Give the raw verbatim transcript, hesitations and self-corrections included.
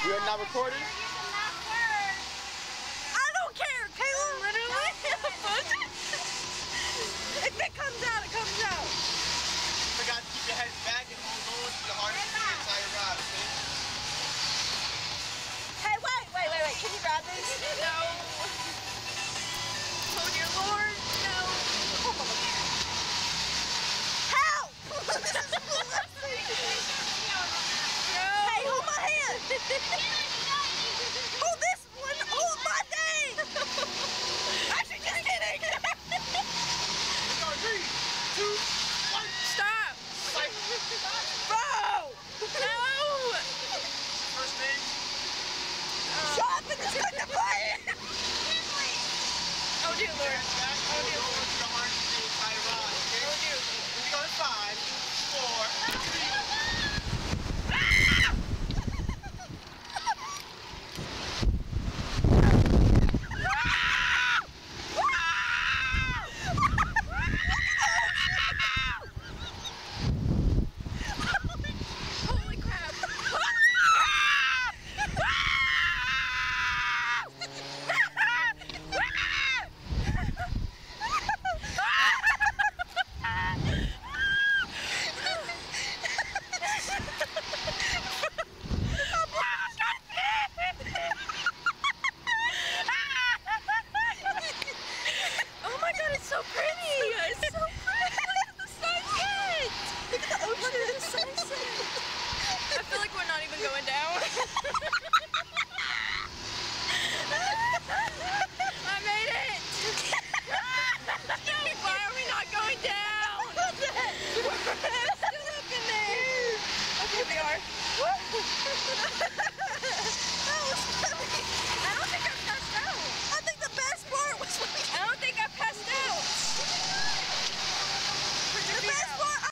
We are not recording? I don't care, Caleb. Literally. If it comes out, it comes out. You forgot to keep your head back and hold on to the hardest thing inside your ride, okay? Hey, wait, wait, wait, wait. Can you grab this? No. Oh, dear Lord. No. Help! This is blessing. No. Hey, hold my hand. Hold this one. Hold my thing. Actually, just kidding. Three, two, one. Stop. Bro. No. First thing. Shut up and just couldn't play it. Oh, dear Lord. Oh, dear Lord.